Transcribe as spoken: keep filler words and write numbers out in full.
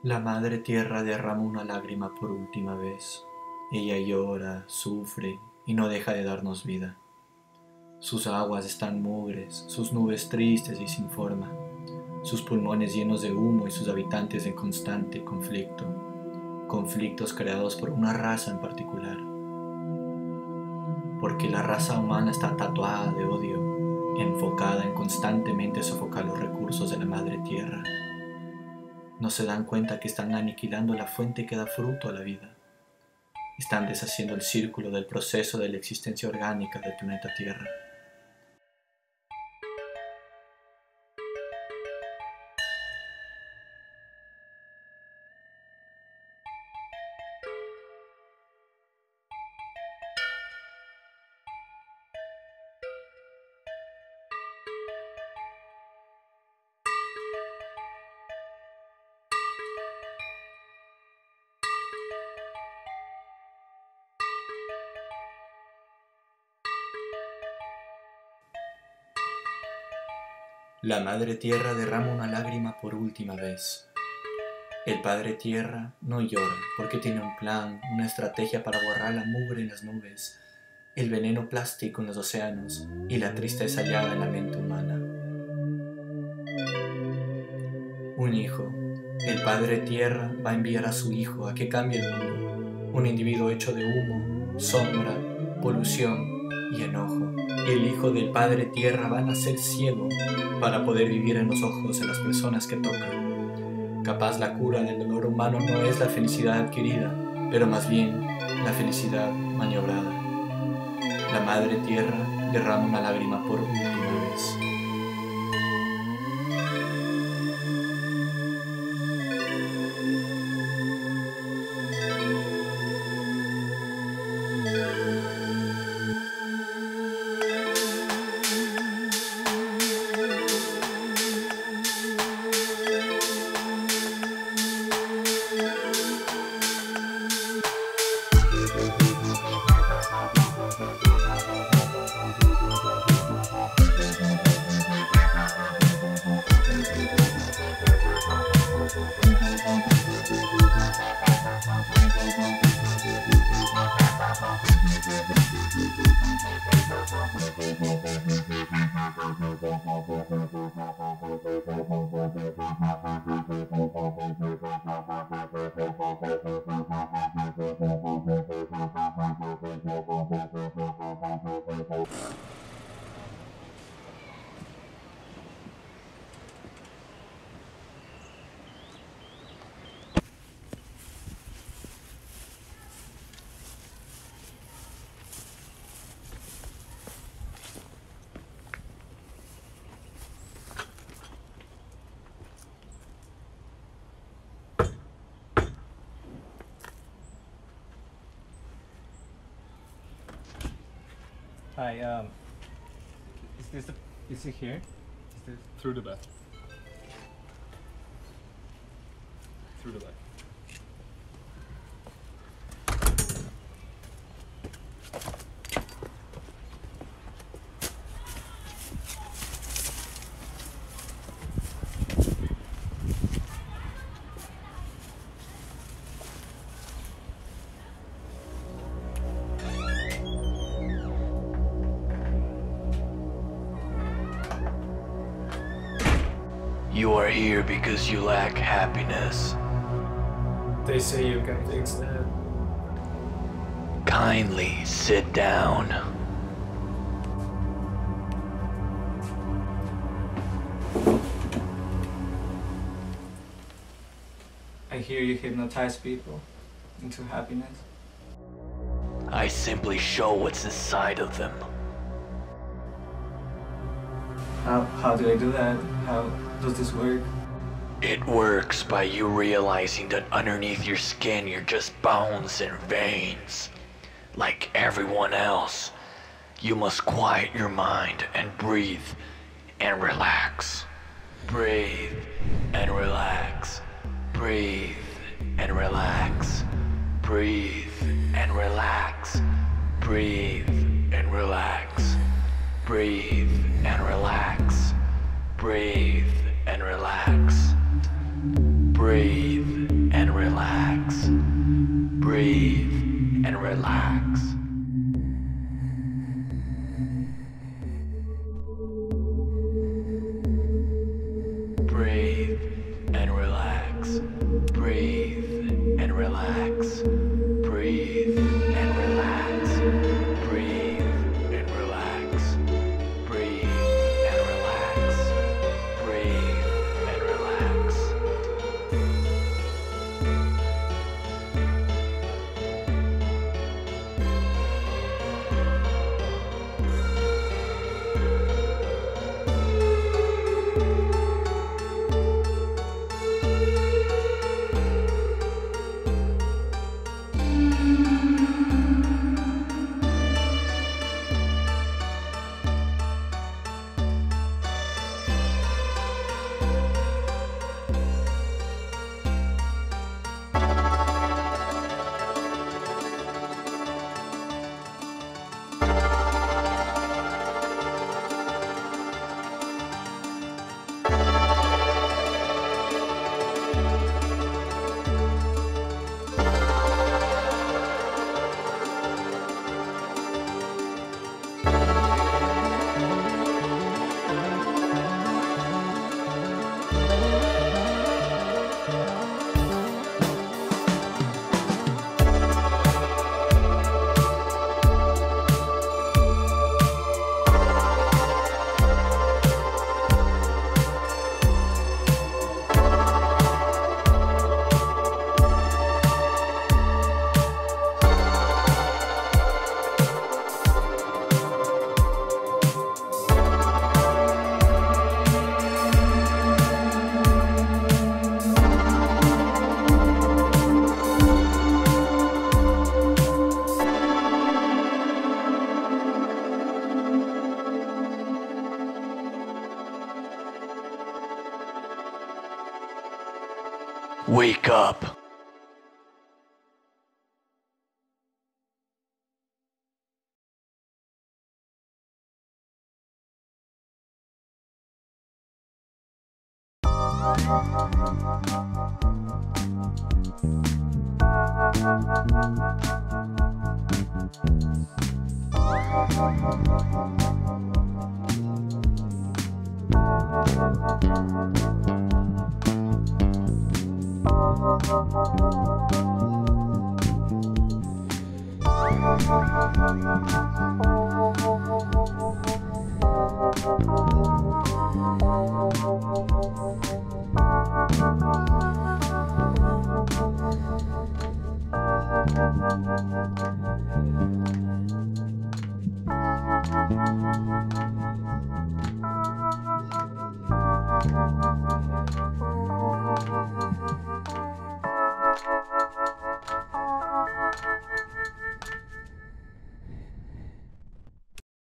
La madre tierra derrama una lágrima por última vez. Ella llora, sufre y no deja de darnos vida. Sus aguas están mugres, sus nubes tristes y sin forma, sus pulmones llenos de humo y sus habitantes en constante conflicto, conflictos creados por una raza en particular. Porque la raza humana está tatuada de odio, enfocada en constantemente sofocar los recursos de la madre tierra. No se dan cuenta que están aniquilando la fuente que da fruto a la vida. Están deshaciendo el círculo del proceso de la existencia orgánica del planeta Tierra. La Madre Tierra derrama una lágrima por última vez. El Padre Tierra no llora porque tiene un plan, una estrategia para borrar la mugre en las nubes, el veneno plástico en los océanos y la tristeza hallada en la mente humana. Un hijo, el Padre Tierra va a enviar a su hijo a que cambie el mundo, un individuo hecho de humo, sombra, polución y enojo. El hijo del Padre Tierra va a nacer ciego para poder vivir en los ojos de las personas que tocan. Capaz la cura del dolor humano no es la felicidad adquirida, pero más bien la felicidad maniobrada. La Madre Tierra derrama una lágrima por última vez. Hi, um, is this, the, is it here? Is this Through the back. Through the back. You are here because you lack happiness. They say you can fix that. Kindly sit down. I hear you hypnotize people into happiness. I simply show what's inside of them. How, how do I do that? How does this work? It works by you realizing that underneath your skin you're just bones and veins. Like everyone else, you must quiet your mind and breathe and relax. Breathe and relax. Breathe and relax. Breathe and relax. Breathe and relax. Breathe and relax. Breathe and relax. Breathe breathe, and relax. Breathe and relax. Breathe and relax. Breathe and relax. Breathe and relax. Breathe and relax. Breathe and relax. Wake up. Thank you.